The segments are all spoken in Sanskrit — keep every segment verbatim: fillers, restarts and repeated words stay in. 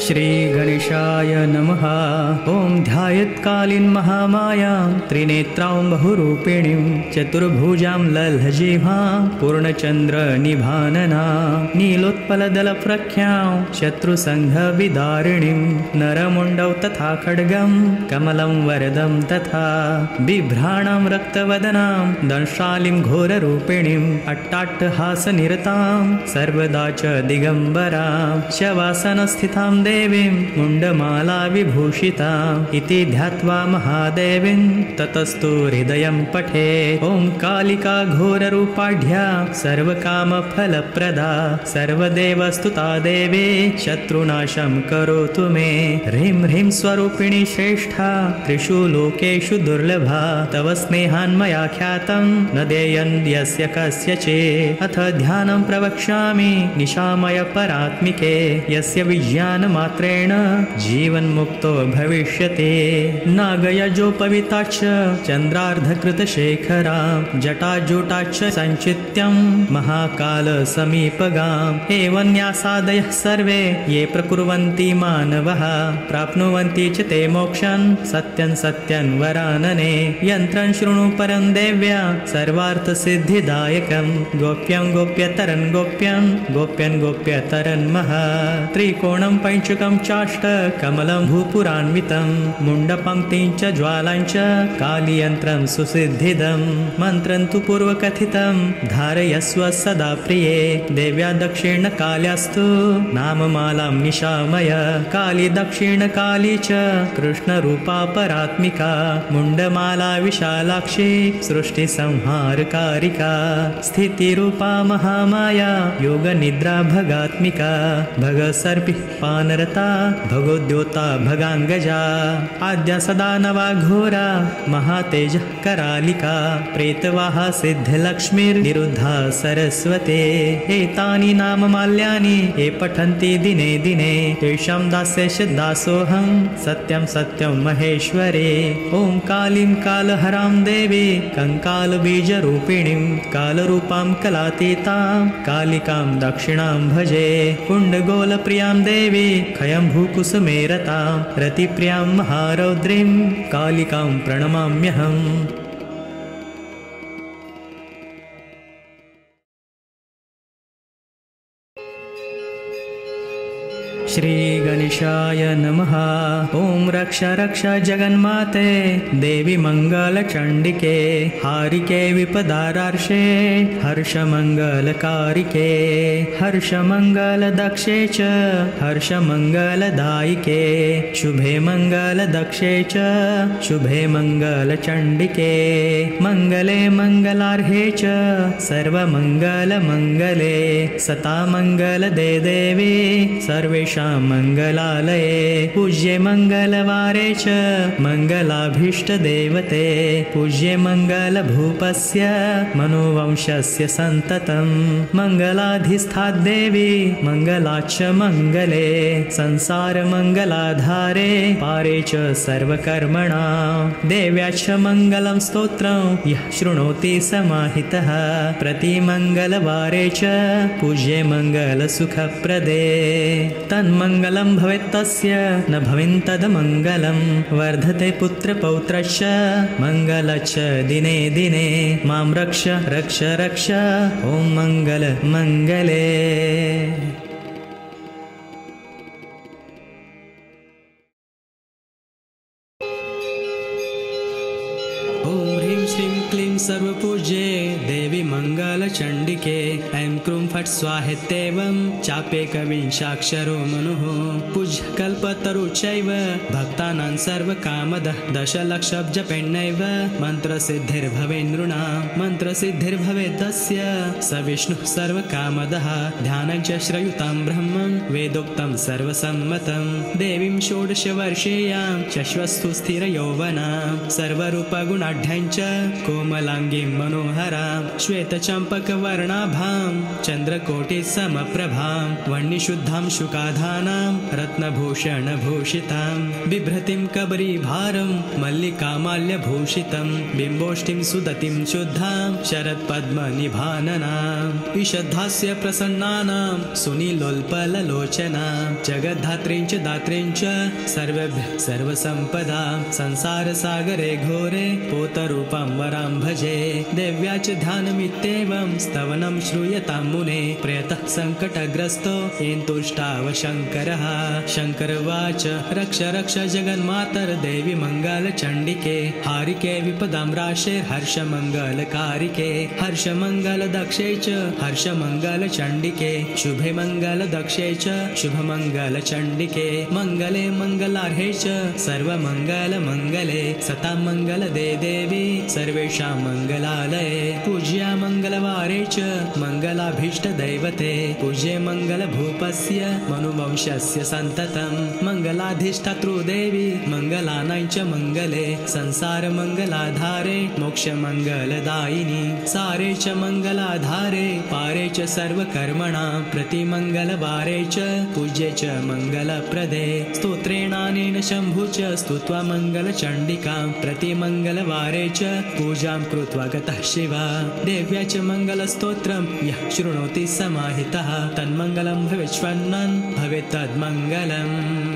श्रीगणेशाय नमः। ॐ ध्यायत्कालीन् महामायां त्रिनेत्रां बहुरूपिणीं चतुर्भुजां ललजिह्वां पूर्णचन्द्रनिभाननां नीलोत्पलदलप्रख्यां शत्रुसङ्घविदारिणीं नरमुण्डौ तथा खड्गं कमलं वरदं तथा बिभ्राणां रक्तवदनां दंशालीं घोररूपिणीम् अट्टाट्टहासनिरतां सर्वदा च दिगम्बरां शवासनस्थितां देवीं मुण्डमाला विभूषिताम् इति ध्यात्वा महादेवीं ततस्तु हृदयं पठे। ॐ कालिका घोररूपाढ्या सर्वकामफलप्रदा सर्वदेवस्तुता देवी शत्रुनाशं करोतु मे। ह्रीं ह्रीं स्वरूपिणी श्रेष्ठा त्रिषु लोकेषु दुर्लभा तव स्नेहान्मया ख्यातं न देयन् यस्य कस्यचित्। अथ ध्यानं प्रवक्ष्यामि निशामय परात्मिके यस्य विज्ञानमात्रेण जीवन्मुक्तो भविष्यति। नागयजोपविताच्च चन्द्रार्धकृतशेखरां जटाजूटाच्च सञ्चित्यं महाकालसमीपगाम् एवन्यासादयः सर्वे ये प्रकुर्वन्ति मानवः प्राप्नुवन्ति च ते मोक्षं सत्यं सत्यं वरानने। यन्त्रं शृणु परं देव्या सर्वार्थसिद्धिदायकं गोप्यं गोप्यतरं गोप्यं गोप्यं गोप्यतरं महा त्रिकोणं पञ्चकं चाष्ट कमलं भूपुरान्वितं मुण्डपङ्क्तिं च ज्वालां च कालियन्त्रं सुसिद्धिदं मन्त्रं तु पूर्वकथितं धारयस्व सदा प्रिये। देव्या दक्षिणकाल्यास्तु नाममालां निशामय काली दक्षिणकाली च कृष्णरूपा परात्मिका मुण्डमाला विशालाक्षी सृष्टिसंहारकारिका स्थितिरूपा महामाया योगनिद्रा भगात्मिका भगसर्पिः पानरता भगोद्योता भगाङ्गजा आद्या सदा नवा घोरा महातेजः करालिका प्रेतवाहा सिद्धलक्ष्मीर्निरुद्धा सरस्वती। एतानि नाममाल्यानि ये पठन्ति दिने दिने तेषां दास्यस्य दासोऽहं सत्यं सत्यं महेश्वरे। ॐ कालीं कालहरां देवी कंकालबीजरूपिणीं कालरूपां कलातीतां कालिकां दक्षिणां भजे। कुण्डगोलप्रियां देवी खयम्भूकुसुमे रतां रतिप्रियां महारौद्रीं कालिकां प्रणमाम्यहम्। श्रीगणेशाय नमः। ॐ रक्ष रक्ष जगन्माते देवी मङ्गलचण्डिके हारिके विपदारार्षे हर्षमङ्गलकारिके हर्षमङ्गलदक्षे च हर्षमङ्गलदायिके शुभे मङ्गलदक्षे च शुभे मङ्गलचण्डिके मङ्गले मङ्गलार्हे च सर्वमङ्गलमङ्गले सता मङ्गलदे देवी सर्वेषां मङ्गलालये पूज्ये मङ्गलवारे च मङ्गलाभीष्टदेवते पूज्ये मङ्गलभूपस्य मनोवंशस्य सन्ततं मङ्गलाधिष्ठाद्देवी मङ्गलाच्च मङ्गले संसारमङ्गलाधारे पारे च सर्वकर्मणां देव्याच्च मङ्गलं स्तोत्रं यः शृणोति समाहितः प्रतिमङ्गलवारे च पूज्ये मङ्गलसुखप्रदे तन्मङ्गलं भवेत् तस्य न भवेत् तदमङ्गलं वर्धते पुत्रपौत्रश्च मङ्गलच्च दिने दिने मां रक्ष रक्ष रक्ष ॐ मङ्गल मङ्गले। श्रीं क्लीं सर्वपूज्ये देवी मङ्गलचण्डिके ऐं क्रूं फट् स्वाहेत्येवं चाप्येकविंशाक्षरो मनुः पूज्य कल्पतरु चैव भक्तानां सर्वकामदः दशलक्षजपेन्नैव मन्त्रसिद्धिर्भवे नृणां मन्त्रसिद्धिर्भवेदस्य स विष्णुः सर्वकामदः ध्यानं च श्रयुतां ब्रह्मं वेदोक्तं सर्वसम्मतं देवीं षोडशवर्षीयां शश्वस्तु स्थिरयौवनां सर्वरूपगुणाढ्यां च कोमलाङ्गीं मनोहरां श्वेतचम्पक दीपकवर्णाभां चन्द्रकोटिसमप्रभां वह्निशुद्धां शुकाधानां रत्नभूषणभूषितां बिभ्रतिं कबरीभारं मल्लिकामाल्यभूषितं बिम्बोष्टिं सुदतिं शुद्धां शरत्पद्मनिभाननाम् ईषद्धास्य प्रसन्नानां सुनीलोल्पललोचनां जगद्धात्रीं च दात्रीं च सर्वभ्यः सर्वसम्पदां संसारसागरे घोरे पोतरूपं वरां भजे देव्या च ध्यानमित्येवं स्तवनं श्रूयतां मुने प्रयतः सङ्कटग्रस्तो येन तुष्टाव शङ्करः शङ्करवाच रक्ष रक्ष जगन्मातर्देवि मङ्गलचण्डिके हारिके विपदां राशे हर्षमङ्गलकारिके हर्षमङ्गलदक्षे च हर्षमङ्गलचण्डिके शुभे मङ्गलदक्षे च शुभमङ्गलचण्डिके मङ्गले मङ्गलार्हे च सर्वमङ्गलमङ्गले सतां मङ्गलदे देवी सर्वेषां मङ्गलालये पूज्या मङ्गलवारे च मङ्गलाभीष्टदैवते पूज्ये मङ्गलभूपस्य मनुवंशस्य सन्ततं मङ्गलाधिष्ठातृदेवी मङ्गलानां च मङ्गले संसारमङ्गलाधारे मोक्षमङ्गलदायिनी सारे च मङ्गलाधारे पारे च सर्वकर्मणां प्रतिमङ्गलवारे च पूज्ये च मङ्गलप्रदे स्तोत्रेणानेन शम्भु च स्तुत्वा मङ्गलचण्डिकां प्रतिमङ्गलवारे च पूजां कृत्वा गतः शिवा देव्या च मङ्गलस्तोत्रं यः शृणोति समाहितः तन्मङ्गलं भवेच्छ्वन्नन् भवेत् तन्मङ्गलम्।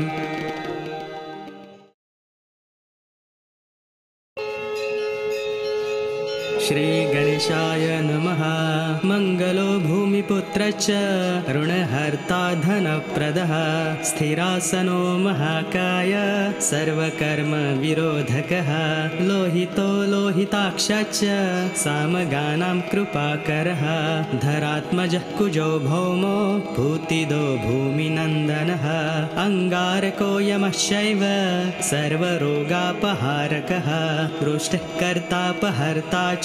श्री गणेशाय नमः। मंगलो भूमिपुत्रश्च ऋणहर्ता धनप्रदः स्थिरासनो महाकाय सर्वकर्म विरोधकः लोहितो लोहिताक्षश्च सामगानां कृपाकरः धरात्मजः कुजो भौमो भूतिदो भूमिनन्दनः अंगारको यमश्चैव सर्वरोगापहारकः वृष्टिः कर्तापहर्ता च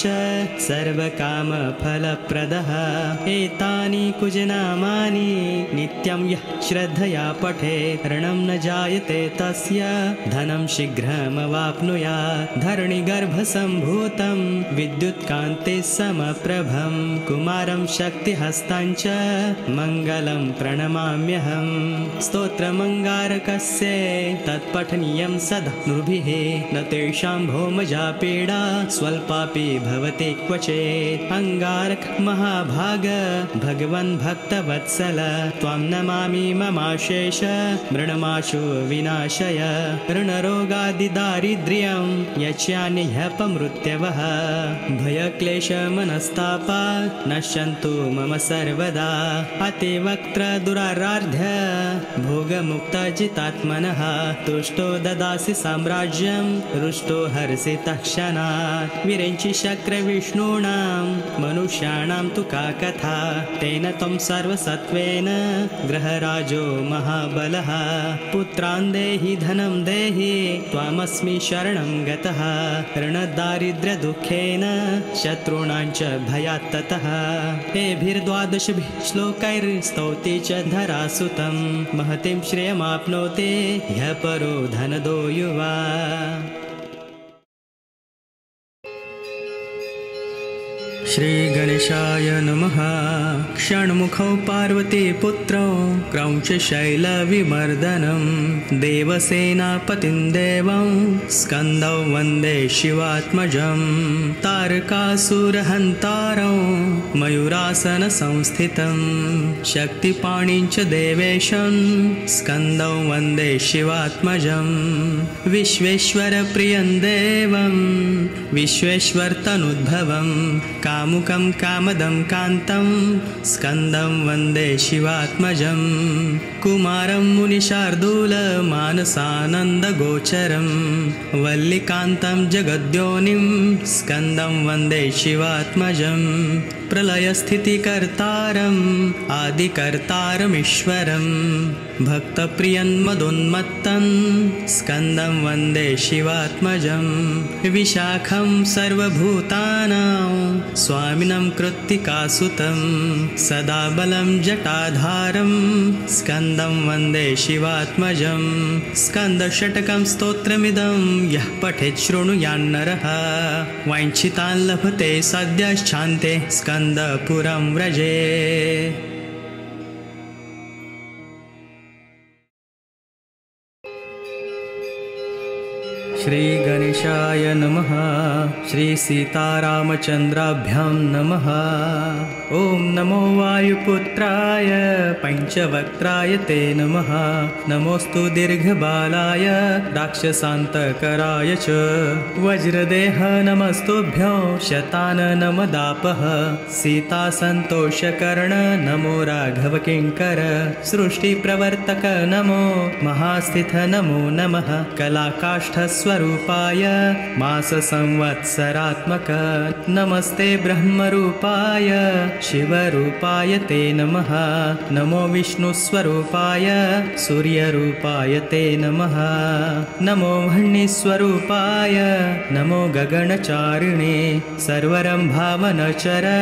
सर्वकामफलप्रदः एतानि कुजनामानि नित्यं यः श्रद्धया पठेत् ऋणं न जायते तस्य धनं शीघ्रमवाप्नुयात् धरणिगर्भसम्भूतं विद्युत्कान्ते समप्रभं कुमारं शक्तिहस्तं च मङ्गलं प्रणमाम्यहं स्तोत्रमङ्गारकस्य तत्पठनीयं सदा नृभिः न तेषां भौमजा पीडा स्वल्पापि भवति क्वचित् अंगारक महाभाग भगवन् भक्तवत्सल त्वां नमामि ममाशेष मृणमाशु विनाशय ऋणरोगादिदारिद्र्यं यच्यान्यपमृत्यवः भयक्लेशमनस्तापा नश्यन्तु मम सर्वदा अतिवक्त्र दुराराध्य भोगमुक्तजितात्मनः तुष्टो ददासि साम्राज्यं रुष्टो हर्षितः क्षणात् विरिञ्चि शक्रविष्णूणां मनुष्याणां तु का कथा तेन त्वं सर्वसत्त्वेन गृहराजो महाबलः पुत्रान् देहि धनं देहि त्वामस्मि शरणं गतः ऋणदारिद्र्यदुःखेन शत्रूणां च भयात् ततः एभिर्द्वादशभिः श्लोकैर्स्तौति च धरासुतं महतीं श्रियमाप्नोति ह्यः परो धनदो युवा। श्री गणेशाय नमः। षण्मुखौ पार्वतीपुत्रौ क्रौञ्चशैलविमर्दनं देवसेनापतिं देवं स्कन्दौ वन्दे शिवात्मजं तारकासुरहन्तारौ मयूरासनसंस्थितं शक्तिपाणिं च देवेशं स्कन्दौ वन्दे शिवात्मजं विश्वेश्वरप्रियं देवं विश्वेश्वरतनुद्भवं कामुकं कामदं कान्तं स्कन्दं वन्दे शिवात्मजं कुमारं मुनिशार्दूलमानसानन्दगोचरं वल्लिकान्तं जगद्योनिं स्कन्दं वन्दे शिवात्मजं प्रलयस्थितिकर्तारम् आदिकर्तारमीश्वरम् भक्तप्रियं मदोन्मत्तं स्कन्दं वन्दे शिवात्मजं विशाखं सर्वभूतानां स्वामिनं कृत्तिकासुतं सदा बलं जटाधारं स्कन्दं वन्दे शिवात्मजं स्कन्दषट्कं स्तोत्रमिदं यः पठेत् शृणुयान्नरः वाञ्छितान् लभते सद्यश्चान्ते स्कन्दपुरं व्रजे। श्री गणेशाय नमः। श्री सीतारामचन्द्राभ्यां नमः। ओम नमो वायुपुत्राय पंचवक्त्राय ते नमः। नमोस्तु दीर्घबालाय राक्षसान्तकराय च वज्रदेह नमस्तुभ्यं शताननमदापः सीता सन्तोषकर्ण नमो राघव किङ्कर सृष्टिप्रवर्तक नमो महास्थित नमो नमः कलाकाष्ठस्वरूपाय माससंवत्सरात्मक नमस्ते ब्रह्मरूपाय शिवरूपाय ते नमः। नमो विष्णुस्वरूपाय सूर्यरूपाय ते नमः। नमो वह्निस्वरूपाय नमो गगनचारिणे सर्वरम्भावनचर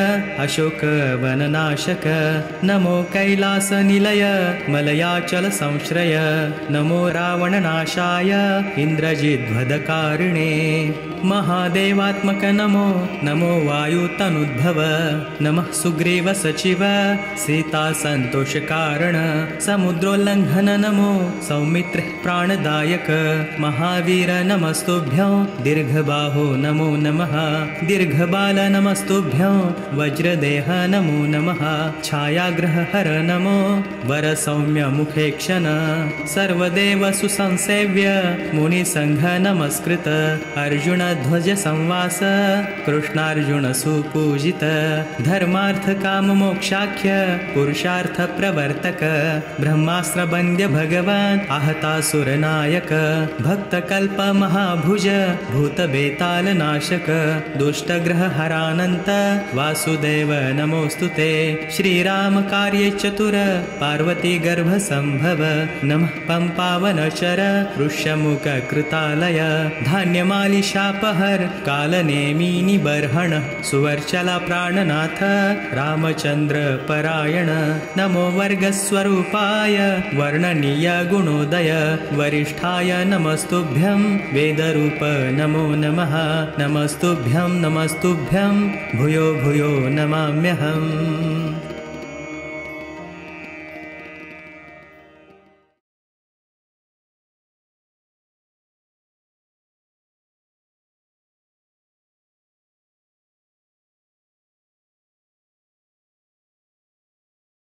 अशोकवननाशक नमो कैलासनिलय मलयाचलसंश्रय नमो रावणनाशाय इन्द्रजिद्वदकारिणे महादेवात्मक नमो नमो वायुतनुद्भव नमः सुग्रीव सचिव सीता संतोषकारण समुद्रोल्लंघन नमो सौमित्र प्राणदायक महावीर नमस्तुभ्यं दीर्घबाहो नमो नमः दीर्घबाल नमस्तुभ्यं वज्रदेह नमो नमः छायाग्रहहर नमो वरसौम्य मुखेक्षण सर्वदेव सुसंसेव्य मुनिसंघ नमस्कृत अर्जुन ध्वज संवास कृष्णार्जुन सुपूजित धर्मार्थ काम मोक्षाख्य पुरुषार्थ प्रवर्तक ब्रह्मास्त्र वन्द्य भगवान आहतासुर नायक भक्त कल्प महाभुज भूत बेताल नाशक दुष्टग्रह हरानंत वासुदेव नमोस्तुते श्रीराम कार्ये चतुर पार्वती गर्भ संभव नमः पंपावनचर ऋष्यमुख कृतालय धान्यमाली शापहर कालनेमिनी बर्हण सुवर्चला प्राणनाथ रामचंद्र परायण नमो वर्गस्वरूपाय वर्णनीय गुणोदय वरिष्ठाय नमस्तुभ्यं वेदरूप नमो नमः नमस्तुभ्यं नमस्तुभ्यं भूयो भूयो नमाम्यहम्।